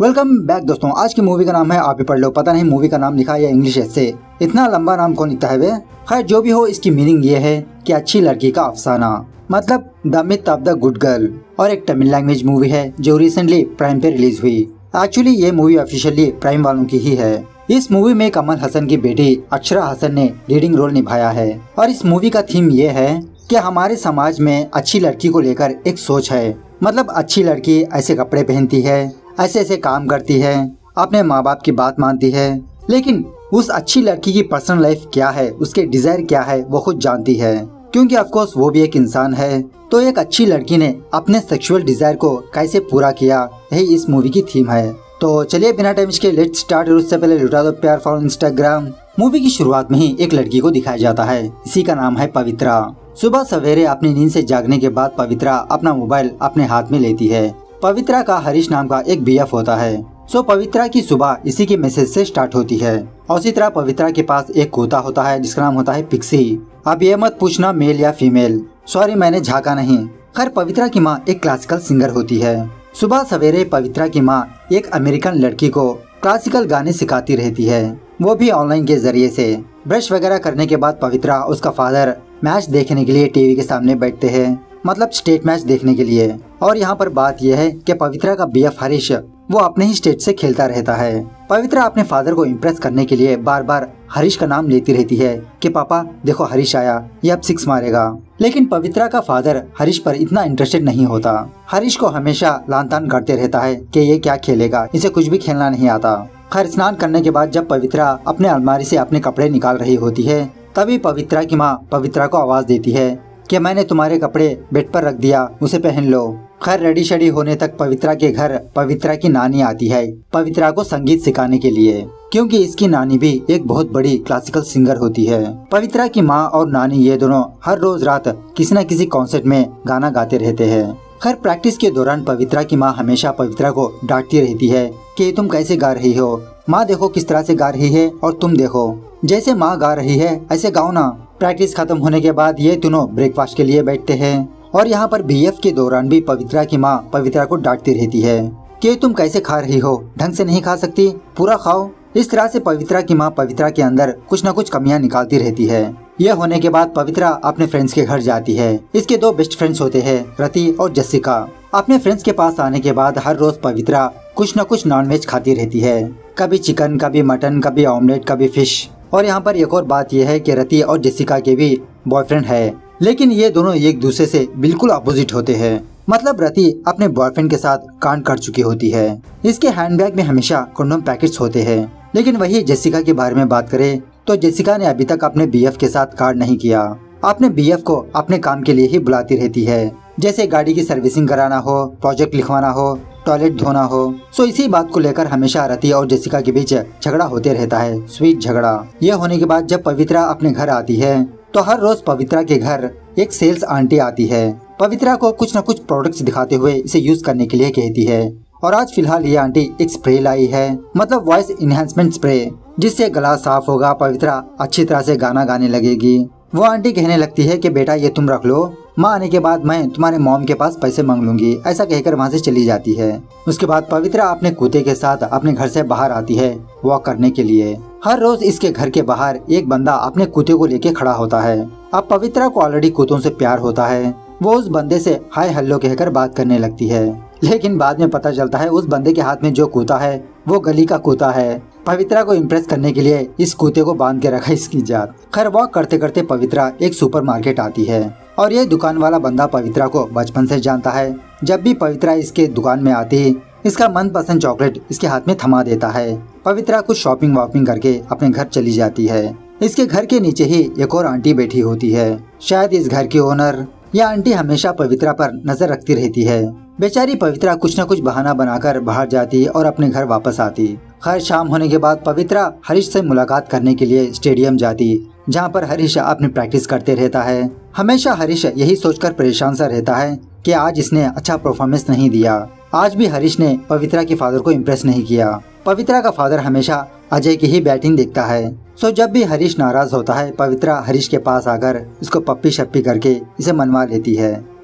Welcome back दोस्तों। आज की मूवी का नाम है आप ही पढ़ लो। पता नहीं मूवी का नाम लिखा है या इंग्लिश ऐसे, इतना लंबा नाम कौन लिखता है वे। खैर जो भी हो, इसकी मीनिंग ये है कि अच्छी लड़की का अफसाना, मतलब the myth of the good girl. और एक तमिल लैंग्वेज मूवी है जो रिसेंटली प्राइम पे रिलीज हुई। एक्चुअली ये मूवी ऑफिशियली प्राइम वालों की ही है। इस मूवी में कमल हसन की बेटी अक्षरा हसन ने लीडिंग रोल निभाया है। और इस मूवी का थीम ये है कि हमारे समाज में अच्छी लड़की को लेकर एक सोच है। मतलब अच्छी लड़की ऐसे कपड़े पहनती है, ऐसे ऐसे काम करती है, अपने माँ बाप की बात मानती है, लेकिन उस अच्छी लड़की की पर्सनल लाइफ क्या है, उसके डिजायर क्या है, वो खुद जानती है, क्योंकि ऑफ कोर्स वो भी एक इंसान है। तो एक अच्छी लड़की ने अपने सेक्सुअल डिजायर को कैसे पूरा किया, यही इस मूवी की थीम है। तो चलिए बिना टाइम के लेट्स स्टार्ट। उससे पहले लुटा दो प्यार फॉर इंस्टाग्राम। मूवी की शुरुआत में ही एक लड़की को दिखाया जाता है, इसी का नाम है पवित्रा। सुबह सवेरे अपनी नींद से जागने के बाद पवित्रा अपना मोबाइल अपने हाथ में लेती है। पवित्रा का हरीश नाम का एक बीएफ होता है। सो पवित्रा की सुबह इसी के मैसेज से स्टार्ट होती है। और उसी तरह पवित्रा के पास एक कुत्ता होता है जिसका नाम होता है पिक्सी। अब ये मत पूछना मेल या फीमेल, सॉरी मैंने झाँका नहीं। खैर पवित्रा की माँ एक क्लासिकल सिंगर होती है। सुबह सवेरे पवित्रा की माँ एक अमेरिकन लड़की को क्लासिकल गाने सिखाती रहती है, वो भी ऑनलाइन के जरिए से। ब्रश वगैरह करने के बाद पवित्रा उसका फादर मैच देखने के लिए टीवी के सामने बैठते हैं, मतलब स्टेट मैच देखने के लिए। और यहाँ पर बात यह है कि पवित्रा का बीएफ हरीश वो अपने ही स्टेट से खेलता रहता है। पवित्रा अपने फादर को इम्प्रेस करने के लिए बार बार हरीश का नाम लेती रहती है कि पापा देखो हरीश आया, ये अब 6 मारेगा। लेकिन पवित्रा का फादर हरीश पर इतना इंटरेस्टेड नहीं होता। हरीश को हमेशा लान तान करते रहता है कि ये क्या खेलेगा, इसे कुछ भी खेलना नहीं आता। खैर स्नान करने के बाद जब पवित्रा अपने अलमारी से अपने कपड़े निकाल रही होती है, तभी पवित्रा की माँ पवित्रा को आवाज देती है कि मैंने तुम्हारे कपड़े बेड पर रख दिया, उसे पहन लो। खैर रेडी शेडी होने तक पवित्रा के घर पवित्रा की नानी आती है पवित्रा को संगीत सिखाने के लिए, क्योंकि इसकी नानी भी एक बहुत बड़ी क्लासिकल सिंगर होती है। पवित्रा की माँ और नानी ये दोनों हर रोज रात किसी न किसी कॉन्सर्ट में गाना गाते रहते हैं। खैर प्रैक्टिस के दौरान पवित्रा की माँ हमेशा पवित्रा को डांटती रहती है कि तुम कैसे गा रही हो, माँ देखो किस तरह से गा रही है, और तुम देखो जैसे माँ गा रही है ऐसे गाओ ना। प्रैक्टिस खत्म होने के बाद ये दोनों ब्रेकफास्ट के लिए बैठते हैं। और यहाँ पर बीएफ के दौरान भी पवित्रा की माँ पवित्रा को डांटती रहती है कि तुम कैसे खा रही हो, ढंग से नहीं खा सकती, पूरा खाओ। इस तरह से पवित्रा की माँ पवित्रा के अंदर कुछ न कुछ कमियां निकालती रहती है। यह होने के बाद पवित्रा अपने फ्रेंड्स के घर जाती है। इसके 2 बेस्ट फ्रेंड्स होते हैं, रति और जessica। अपने फ्रेंड्स के पास आने के बाद हर रोज पवित्रा कुछ न कुछ नॉनवेज खाती रहती है, कभी चिकन, कभी मटन, कभी ऑमलेट, कभी फिश। और यहाँ पर एक और बात यह है कि रति और जessica के भी बॉयफ्रेंड है, लेकिन ये दोनों एक दूसरे से बिल्कुल अपोजिट होते हैं। मतलब रति अपने बॉयफ्रेंड के साथ कांड कर चुकी होती है। इसके हैंडबैग में हमेशा कंडोम पैकेट्स होते हैं। लेकिन वही जessica के बारे में बात करें तो जessica ने अभी तक अपने बीएफ के साथ कांड नहीं किया। अपने बीएफ को अपने काम के लिए ही बुलाती रहती है, जैसे गाड़ी की सर्विसिंग कराना हो, प्रोजेक्ट लिखवाना हो, टॉयलेट धोना हो। सो इसी बात को लेकर हमेशा रति और जessica के बीच झगड़ा होते रहता है, स्वीट झगड़ा। यह होने के बाद जब पवित्रा अपने घर आती है तो हर रोज पवित्रा के घर एक सेल्स आंटी आती है, पवित्रा को कुछ न कुछ प्रोडक्ट्स दिखाते हुए इसे यूज करने के लिए कहती है। और आज फिलहाल ये आंटी एक स्प्रे लाई है, मतलब वॉइस इनहेंसमेंट स्प्रे, जिससे गला साफ होगा, पवित्रा अच्छी तरह से गाना गाने लगेगी। वो आंटी कहने लगती है कि बेटा ये तुम रख लो, माँ आने के बाद मैं तुम्हारे मॉम के पास पैसे मांग लूंगी, ऐसा कहकर वहाँ से चली जाती है। उसके बाद पवित्रा अपने कुत्ते के साथ अपने घर से बाहर आती है वॉक करने के लिए। हर रोज इसके घर के बाहर एक बंदा अपने कुत्ते को लेके खड़ा होता है। अब पवित्रा को ऑलरेडी कुत्तों से प्यार होता है, वो उस बंदे से हाय हेलो कहकर बात करने लगती है। लेकिन बाद में पता चलता है उस बंदे के हाथ में जो कुत्ता है वो गली का कुत्ता है। पवित्रा को इम्प्रेस करने के लिए इस कुत्ते को बांध के रखा इसकी जात। खैर वॉक करते करते पवित्रा एक सुपरमार्केट आती है और ये दुकान वाला बंदा पवित्रा को बचपन से जानता है। जब भी पवित्रा इसके दुकान में आती, इसका मनपसंद चॉकलेट इसके हाथ में थमा देता है। पवित्रा कुछ शॉपिंग वॉपिंग करके अपने घर चली जाती है। इसके घर के नीचे ही एक और आंटी बैठी होती है, शायद इस घर की ओनर। यह आंटी हमेशा पवित्रा पर नजर रखती रहती है। बेचारी पवित्रा कुछ न कुछ बहाना बनाकर बाहर जाती और अपने घर वापस आती। खैर शाम होने के बाद पवित्रा हरीश से मुलाकात करने के लिए स्टेडियम जाती, जहाँ पर हरीश अपनी प्रैक्टिस करते रहता है। हमेशा हरीश यही सोचकर परेशान सा रहता है कि आज इसने अच्छा परफॉर्मेंस नहीं दिया। आज भी हरीश ने पवित्रा के फादर को इम्प्रेस नहीं किया। पवित्रा का फादर हमेशा अजय की ही बैटिंग देखता है। सो जब भी हरीश नाराज होता है, पवित्रा हरीश के पास आकर इसको पप्पी शप्पी करके इसे मनवा लेती है।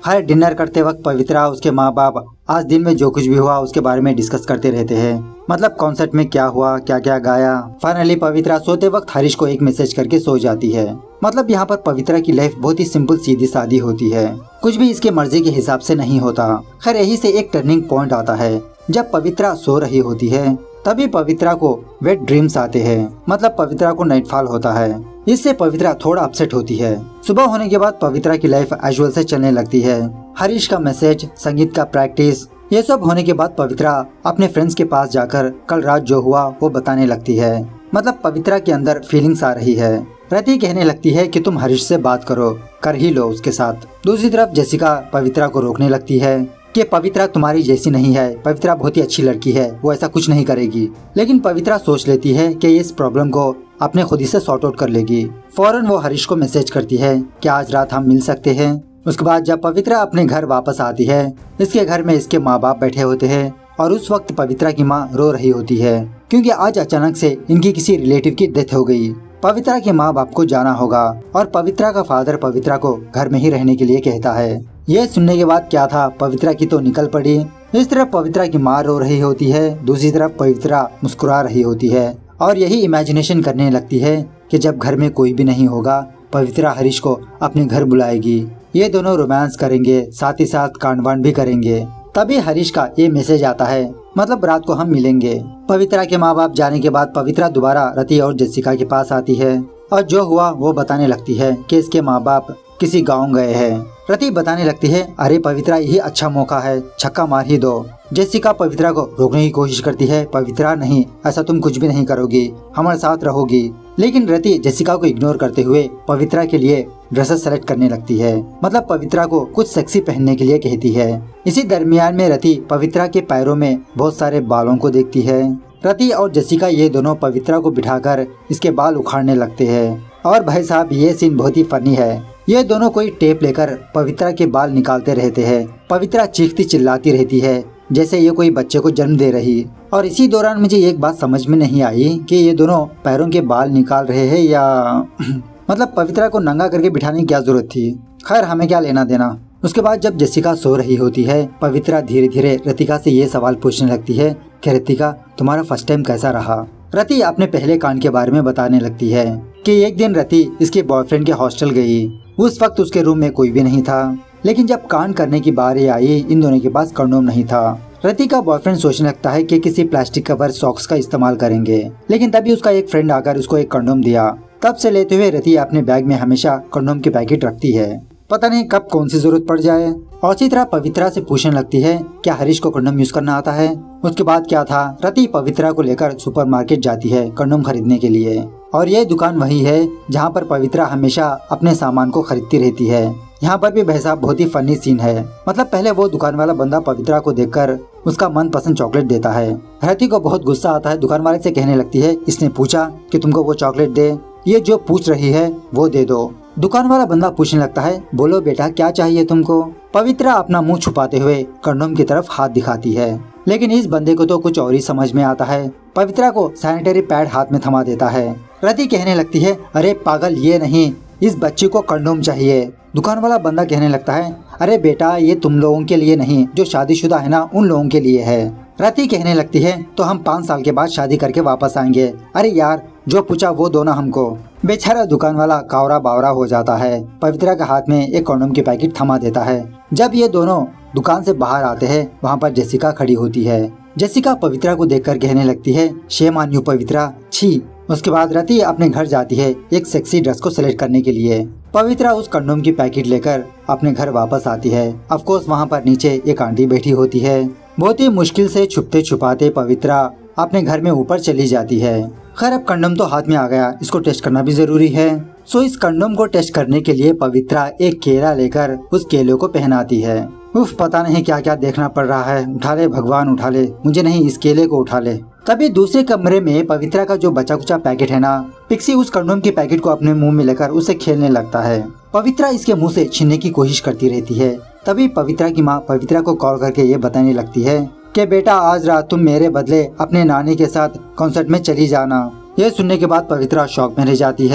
हर डिनर करते वक्त पवित्रा उसके माँ बाप आज दिन में जो कुछ भी हुआ उसके बारे में डिस्कस करते रहते हैं। मतलब कॉन्सर्ट में क्या हुआ, क्या क्या गाया। फाइनली पवित्रा सोते वक्त हरीश को एक मैसेज करके सो जाती है। मतलब यहाँ पर पवित्रा की लाइफ बहुत ही सिंपल सीधी सादी होती है, कुछ भी इसके मर्जी के हिसाब से नहीं होता। खैर यही से एक टर्निंग पॉइंट आता है। जब पवित्रा सो रही होती है तभी पवित्रा को वेट ड्रीम्स आते हैं। मतलब पवित्रा को नाइटफॉल होता है। इससे पवित्रा थोड़ा अपसेट होती है। सुबह होने के बाद पवित्रा की लाइफ एजुअल से चलने लगती है। हरीश का मैसेज, संगीत का प्रैक्टिस, ये सब होने के बाद पवित्रा अपने फ्रेंड्स के पास जाकर कल रात जो हुआ वो बताने लगती है। मतलब पवित्रा के अंदर फीलिंग्स आ रही है। रति कहने लगती है कि तुम हरीश से बात करो, कर ही लो उसके साथ। दूसरी तरफ जेसिका पवित्रा को रोकने लगती है कि पवित्रा तुम्हारी जैसी नहीं है, पवित्रा बहुत ही अच्छी लड़की है, वो ऐसा कुछ नहीं करेगी। लेकिन पवित्रा सोच लेती है कि इस प्रॉब्लम को अपने खुद ही से सॉर्ट आउट कर लेगी। फौरन वो हरीश को मैसेज करती है कि आज रात हम मिल सकते हैं। उसके बाद जब पवित्रा अपने घर वापस आती है, इसके घर में इसके माँ बाप बैठे होते हैं और उस वक्त पवित्रा की माँ रो रही होती है क्योंकि आज अचानक से इनकी किसी रिलेटिव की डेथ हो गई। पवित्रा के माँ बाप को जाना होगा और पवित्रा का फादर पवित्रा को घर में ही रहने के लिए कहता है। ये सुनने के बाद क्या था, पवित्रा की तो निकल पड़ी। इस तरफ पवित्रा की माँ रो रही होती है, दूसरी तरफ पवित्रा मुस्कुरा रही होती है और यही इमेजिनेशन करने लगती है कि जब घर में कोई भी नहीं होगा पवित्रा हरीश को अपने घर बुलाएगी। ये दोनों रोमांस करेंगे, साथ ही साथ कांड भी करेंगे। तभी हरीश का ये मैसेज आता है, मतलब रात को हम मिलेंगे। पवित्रा के माँ बाप जाने के बाद पवित्रा दोबारा रति और जेसिका के पास आती है और जो हुआ वो बताने लगती है कि इसके माँ बाप किसी गांव गए हैं। रति बताने लगती है, अरे पवित्रा यही अच्छा मौका है, छक्का मार ही दो। जेसिका पवित्रा को रोकने की कोशिश करती है, पवित्रा नहीं, ऐसा तुम कुछ भी नहीं करोगी, हमारे साथ रहोगी। लेकिन रति जेसिका को इग्नोर करते हुए पवित्रा के लिए ड्रेसेस सेलेक्ट करने लगती है। मतलब पवित्रा को कुछ सेक्सी पहनने के लिए कहती है। इसी दरमियान में रति पवित्रा के पैरों में बहुत सारे बालों को देखती है। रति और जेसिका ये दोनों पवित्रा को बिठाकर इसके बाल उखाड़ने लगते हैं। और भाई साहब ये सीन बहुत ही फनी है। ये दोनों कोई टेप लेकर पवित्रा के बाल निकालते रहते हैं। पवित्रा चीखती चिल्लाती रहती है जैसे ये कोई बच्चे को जन्म दे रही। और इसी दौरान मुझे एक बात समझ में नहीं आई कि ये दोनों पैरों के बाल निकाल रहे हैं या मतलब पवित्रा को नंगा करके बिठाने की क्या जरूरत थी। खैर हमें क्या लेना देना। उसके बाद जब जेसिका सो रही होती है, पवित्रा धीरे धीरे रतिका से ये सवाल पूछने लगती है कि रतिका तुम्हारा फर्स्ट टाइम कैसा रहा। रति अपने पहले कांड के बारे में बताने लगती है कि एक दिन रति इसके बॉयफ्रेंड के हॉस्टल गई। उस वक्त उसके रूम में कोई भी नहीं था। लेकिन जब कांड करने की बारी आई इन दोनों के पास कंडोम नहीं था। रति का बॉयफ्रेंड सोचने लगता है कि किसी प्लास्टिक कवर सॉक्स का इस्तेमाल करेंगे। लेकिन तभी उसका एक फ्रेंड आकर उसको एक कंडोम दिया। तब से लेते हुए रति अपने बैग में हमेशा कंडोम के पैकेट रखती है, पता नहीं कब कौन सी जरूरत पड़ जाए। और इसी तरह पवित्रा से पूछने लगती है क्या हरीश को कंडोम यूज करना आता है। उसके बाद क्या था, रति पवित्रा को लेकर सुपरमार्केट जाती है कंडोम खरीदने के लिए। और ये दुकान वही है जहाँ पर पवित्रा हमेशा अपने सामान को खरीदती रहती है। यहाँ पर भी भाई साहब बहुत ही फनी सीन है। मतलब पहले वो दुकान वाला बंदा पवित्रा को देखकर उसका मनपसंद चॉकलेट देता है। रति को बहुत गुस्सा आता है, दुकान वाले से कहने लगती है इसने पूछा कि तुमको वो चॉकलेट दे, ये जो पूछ रही है वो दे दो। दुकान वाला बंदा पूछने लगता है बोलो बेटा क्या चाहिए तुमको। पवित्रा अपना मुंह छुपाते हुए कंडोम की तरफ हाथ दिखाती है। लेकिन इस बंदे को तो कुछ और ही समझ में आता है। पवित्रा को सैनिटरी पैड हाथ में थमा देता है। रति कहने लगती है अरे पागल ये नहीं, इस बच्ची को कंडोम चाहिए। दुकान वाला बंदा कहने लगता है अरे बेटा ये तुम लोगों के लिए नहीं, जो शादीशुदा है ना उन लोगों के लिए है। रति कहने लगती है तो हम 5 साल के बाद शादी करके वापस आएंगे। अरे यार जो पूछा वो दो ना हमको। बेचारा दुकान वाला कावरा बावरा हो जाता है। पवित्रा के हाथ में एक कंडोम की पैकेट थमा देता है। जब ये दोनों दुकान से बाहर आते हैं वहाँ पर जेसिका खड़ी होती है। जेसिका पवित्रा को देखकर कहने लगती है शेम ऑन यू पवित्रा, छी। उसके बाद रति अपने घर जाती है एक सेक्सी ड्रेस को सिलेक्ट करने के लिए। पवित्रा उस कंडोम की पैकेट लेकर अपने घर वापस आती है। ऑफ कोर्स वहाँ पर नीचे एक आंटी बैठी होती है। बहुत ही मुश्किल से छुपते छुपाते पवित्रा अपने घर में ऊपर चली जाती है। खैर अब कंडोम तो हाथ में आ गया, इसको टेस्ट करना भी जरूरी है। सो इस कंडोम को टेस्ट करने के लिए पवित्रा एक केला लेकर उस केले को पहनाती है। उफ पता नहीं क्या क्या देखना पड़ रहा है। उठा ले भगवान उठा ले, मुझे नहीं इस केले को उठा ले। तभी दूसरे कमरे में पवित्रा का जो बचा कुचा पैकेट है ना, पिक्सी उस कंडोम के पैकेट को अपने मुंह में लेकर उसे खेलने लगता है। पवित्रा इसके मुंह से छीनने की कोशिश करती रहती है। तभी पवित्रा की माँ पवित्रा को कॉल करके ये बताने लगती है कि बेटा आज रात तुम मेरे बदले अपने नानी के साथ कॉन्सर्ट में चली जाना। यह सुनने के बाद पवित्रा शॉक में रह जाती है।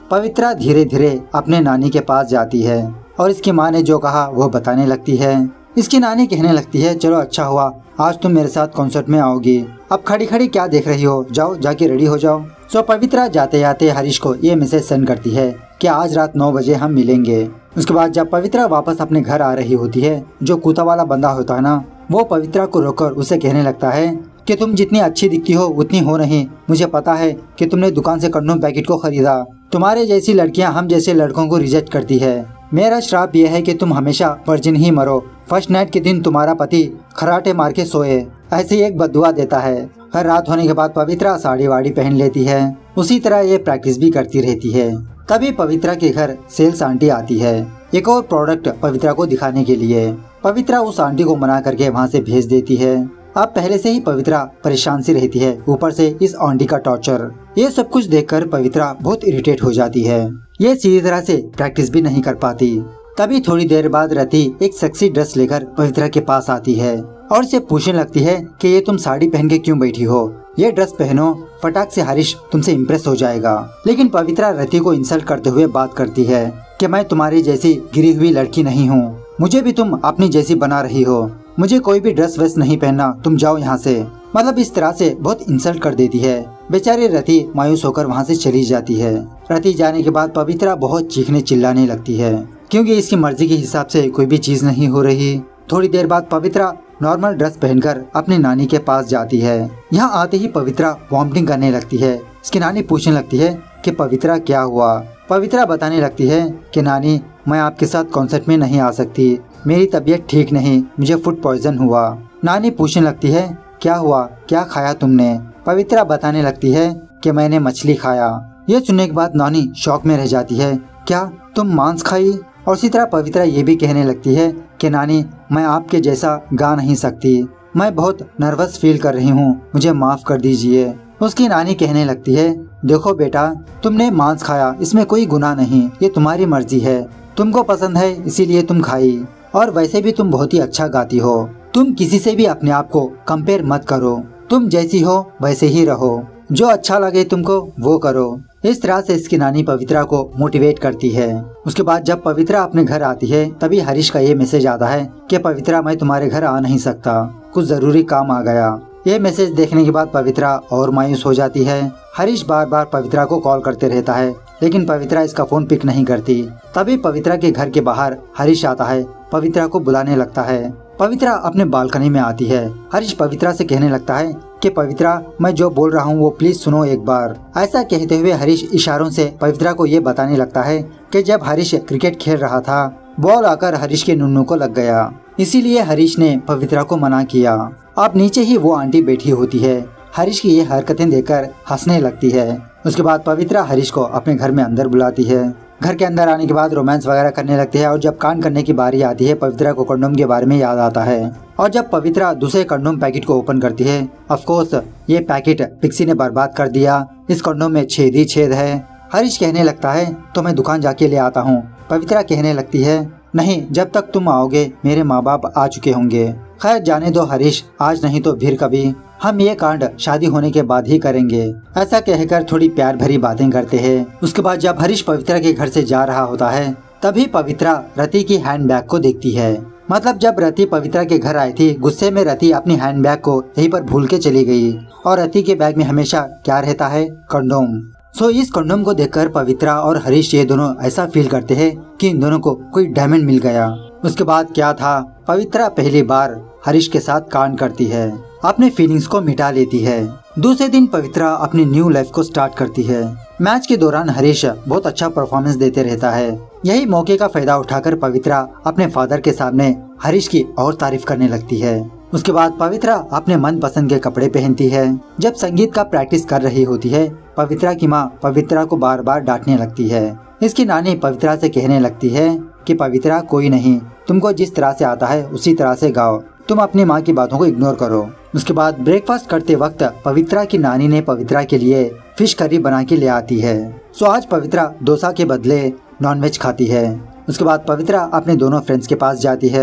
पवित्रा धीरे धीरे अपने नानी के पास जाती है और इसकी माँ ने जो कहा वो बताने लगती है। इसकी नानी कहने लगती है, चलो अच्छा हुआ आज तुम मेरे साथ कॉन्सर्ट में आओगी, अब खड़ी खड़ी क्या देख रही हो, जाओ जाके रेडी हो जाओ। सो पवित्रा जाते जाते हरीश को ये मैसेज सेंड करती है कि आज रात 9 बजे हम मिलेंगे। उसके बाद जब पवित्रा वापस अपने घर आ रही होती है, जो कुत्ता वाला बंदा होता है ना, वो पवित्रा को रोककर उसे कहने लगता है कि तुम जितनी अच्छी दिखती हो उतनी हो नहीं, मुझे पता है कि तुमने दुकान से कंडोम पैकेट को खरीदा, तुम्हारे जैसी लड़कियां हम जैसे लड़कों को रिजेक्ट करती है, मेरा श्राप यह है कि तुम हमेशा वर्जिन ही मरो, फर्स्ट नाइट के दिन तुम्हारा पति खराटे मार के सोए, ऐसी एक बद्दुआ देता है। हर रात होने के बाद पवित्रा साड़ी वाड़ी पहन लेती है, उसी तरह ये प्रैक्टिस भी करती रहती है। तभी पवित्रा के घर सेल्स आंटी आती है एक और प्रोडक्ट पवित्रा को दिखाने के लिए। पवित्रा उस आंटी को मना करके वहाँ से भेज देती है। अब पहले से ही पवित्रा परेशान सी रहती है, ऊपर से इस आंटी का टॉर्चर। ये सब कुछ देखकर पवित्रा बहुत इरिटेट हो जाती है। ये सीधी तरह से प्रैक्टिस भी नहीं कर पाती। तभी थोड़ी देर बाद रति एक सेक्सी ड्रेस लेकर पवित्रा के पास आती है और इसे पूछने लगती है कि ये तुम साड़ी पहन के क्यों बैठी हो, ये ड्रेस पहनो, फटाक से हरीश तुमसे इम्प्रेस हो जाएगा। लेकिन पवित्रा रति को इंसल्ट करते हुए बात करती है कि मैं तुम्हारी जैसी गिरी हुई लड़की नहीं हूँ, मुझे भी तुम अपनी जैसी बना रही हो, मुझे कोई भी ड्रेस वेस नहीं पहनना, तुम जाओ यहाँ से। मतलब इस तरह से बहुत इंसल्ट कर देती है। बेचारी रति मायूस होकर वहाँ से चली जाती है। रति जाने के बाद पवित्रा बहुत चीखने चिल्लाने लगती है क्योंकि इसकी मर्जी के हिसाब से कोई भी चीज नहीं हो रही। थोड़ी देर बाद पवित्रा नॉर्मल ड्रेस पहनकर अपनी नानी के पास जाती है। यहाँ आते ही पवित्रा वॉमिटिंग करने लगती है। इसकी नानी पूछने लगती है कि पवित्रा क्या हुआ। पवित्रा बताने लगती है कि नानी मैं आपके साथ कॉन्सर्ट में नहीं आ सकती, मेरी तबीयत ठीक नहीं, मुझे फूड पॉइजन हुआ। नानी पूछने लगती है क्या हुआ, क्या खाया तुमने। पवित्रा बताने लगती है कि मैंने मछली खाया। ये सुनने के बाद नानी शॉक में रह जाती है, क्या तुम मांस खाई। और इसी तरह पवित्रा ये भी कहने लगती है कि नानी मैं आपके जैसा गा नहीं सकती, मैं बहुत नर्वस फील कर रही हूँ, मुझे माफ कर दीजिए। उसकी नानी कहने लगती है देखो बेटा, तुमने मांस खाया, इसमें कोई गुनाह नहीं, ये तुम्हारी मर्जी है, तुमको पसंद है इसीलिए तुम खाई, और वैसे भी तुम बहुत ही अच्छा गाती हो, तुम किसी से भी अपने आप को कंपेयर मत करो, तुम जैसी हो वैसे ही रहो, जो अच्छा लगे तुमको वो करो। इस तरह से इसकी नानी पवित्रा को मोटिवेट करती है। उसके बाद जब पवित्रा अपने घर आती है तभी हरीश का ये मैसेज आता है कि पवित्रा मैं तुम्हारे घर आ नहीं सकता, कुछ जरूरी काम आ गया। ये मैसेज देखने के बाद पवित्रा और मायूस हो जाती है। हरीश बार बार पवित्रा को कॉल करते रहता है लेकिन पवित्रा इसका फोन पिक नहीं करती। तभी पवित्रा के घर के बाहर हरीश आता है, पवित्रा को बुलाने लगता है। पवित्रा अपने बालकनी में आती है। हरीश पवित्रा से कहने लगता है कि पवित्रा मैं जो बोल रहा हूँ वो प्लीज सुनो एक बार। ऐसा कहते हुए हरीश इशारों से पवित्रा को ये बताने लगता है कि जब हरीश क्रिकेट खेल रहा था बॉल आकर हरीश के नुन्नू को लग गया, इसीलिए हरीश ने पवित्रा को मना किया। अब नीचे ही वो आंटी बैठी होती है। हरीश की ये हरकतें देखकर हंसने लगती है। उसके बाद पवित्रा हरीश को अपने घर में अंदर बुलाती है। घर के अंदर आने के बाद रोमांस वगैरह करने लगती है और जब कांड करने की बारी आती है पवित्रा को कंडोम के बारे में याद आता है। और जब पवित्रा दूसरे कंडोम पैकेट को ओपन करती है, ऑफ कोर्स ये पैकेट पिक्सी ने बर्बाद कर दिया, इस कंडोम में छेद ही छेद है। हरीश कहने लगता है तो मैं दुकान जाके ले आता हूँ। पवित्रा कहने लगती है नहीं, जब तक तुम आओगे मेरे माँ बाप आ चुके होंगे। खैर जाने दो हरीश, आज नहीं तो फिर कभी, हम ये कांड शादी होने के बाद ही करेंगे। ऐसा कहकर थोड़ी प्यार भरी बातें करते हैं। उसके बाद जब हरीश पवित्रा के घर से जा रहा होता है तभी पवित्रा रति की हैंडबैग को देखती है। मतलब जब रति पवित्रा के घर आई थी, गुस्से में रति अपनी हैंडबैग को यहीं पर भूल के चली गई और रति के बैग में हमेशा क्या रहता है, कंडोम। सो इस कंडोम को देखकर पवित्रा और हरीश ये दोनों ऐसा फील करते हैं कि इन दोनों को कोई डायमंड मिल गया। उसके बाद क्या था, पवित्रा पहली बार हरीश के साथ कांड करती है, अपने फीलिंग्स को मिटा लेती है। दूसरे दिन पवित्रा अपनी न्यू लाइफ को स्टार्ट करती है। मैच के दौरान हरीश बहुत अच्छा परफॉर्मेंस देते रहता है। यही मौके का फायदा उठाकर पवित्रा अपने फादर के सामने हरीश की और तारीफ करने लगती है। उसके बाद पवित्रा अपने मन पसंद के कपड़े पहनती है। जब संगीत का प्रैक्टिस कर रही होती है पवित्रा की माँ पवित्रा को बार बार डांटने लगती है। इसकी नानी पवित्रा से कहने लगती है कि पवित्रा कोई नहीं, तुमको जिस तरह से आता है उसी तरह से गाओ, तुम अपनी माँ की बातों को इग्नोर करो। उसके बाद ब्रेकफास्ट करते वक्त पवित्रा की नानी ने पवित्रा के लिए फिश करी बना के ले आती है। सो आज पवित्रा डोसा के बदले नॉनवेज खाती है। उसके बाद पवित्रा अपने दोनों फ्रेंड्स के पास जाती है।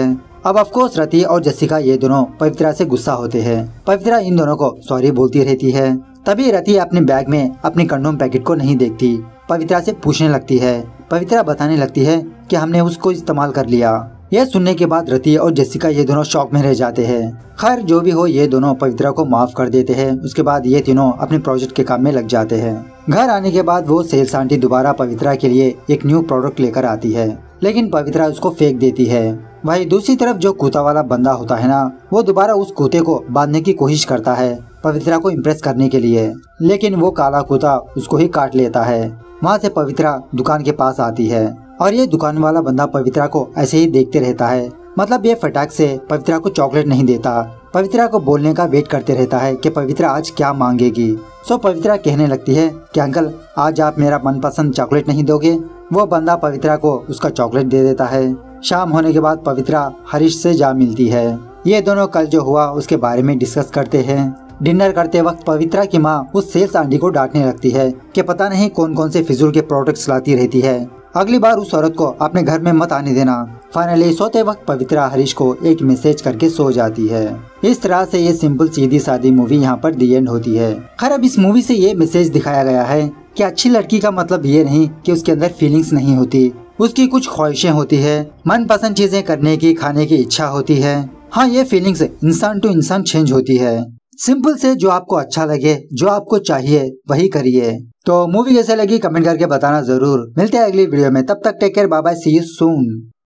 अब ऑफ कोर्स रति और जसिका ये दोनों पवित्रा से गुस्सा होते हैं। पवित्रा इन दोनों को सॉरी बोलती रहती है। तभी रति अपने बैग में अपनी कंडोम पैकेट को नहीं देखती, पवित्रा से पूछने लगती है। पवित्रा बताने लगती है कि हमने उसको इस्तेमाल कर लिया। यह सुनने के बाद रति और जसिका ये दोनों शॉक में रह जाते हैं। खैर जो भी हो, ये दोनों पवित्रा को माफ कर देते हैं। उसके बाद ये तीनों अपने प्रोजेक्ट के काम में लग जाते हैं। घर आने के बाद वो सेल्स आंटी दोबारा पवित्रा के लिए एक न्यू प्रोडक्ट लेकर आती है, लेकिन पवित्रा उसको फेंक देती है। वहीं दूसरी तरफ जो कुत्ता वाला बंदा होता है ना, वो दोबारा उस कुत्ते को बांधने की कोशिश करता है पवित्रा को इम्प्रेस करने के लिए, लेकिन वो काला कुत्ता उसको ही काट लेता है। वहाँ से पवित्रा दुकान के पास आती है और ये दुकान वाला बंदा पवित्रा को ऐसे ही देखते रहता है। मतलब ये फटाक से पवित्रा को चॉकलेट नहीं देता, पवित्रा को बोलने का वेट करते रहता है कि पवित्रा आज क्या मांगेगी। सो पवित्रा कहने लगती है कि अंकल आज आप मेरा मनपसंद चॉकलेट नहीं दोगे। वो बंदा पवित्रा को उसका चॉकलेट दे देता है। शाम होने के बाद पवित्रा हरीश से जा मिलती है। ये दोनों कल जो हुआ उसके बारे में डिस्कस करते हैं। डिनर करते वक्त पवित्रा की माँ उस सेल्स आंटी को डांटने लगती है कि पता नहीं कौन कौन से फिजूल के प्रोडक्ट्स लाती रहती है, अगली बार उस औरत को अपने घर में मत आने देना। फाइनली सोते वक्त पवित्रा हरीश को एक मैसेज करके सो जाती है। इस तरह से ये सिंपल सीधी सादी मूवी यहाँ पर दी एंड होती है। खैर अब इस मूवी से ये मैसेज दिखाया गया है कि अच्छी लड़की का मतलब ये नहीं कि उसके अंदर फीलिंग्स नहीं होती, उसकी कुछ ख्वाहिशें होती है, मनपसंद चीजें करने की, खाने की इच्छा होती है। हाँ, ये फीलिंग्स इंसान टू इंसान चेंज होती है। सिंपल से जो आपको अच्छा लगे, जो आपको चाहिए वही करिए। तो मूवी कैसे लगी कमेंट करके बताना जरूर। मिलते हैं अगली वीडियो में, तब तक take care, bye bye, see you soon.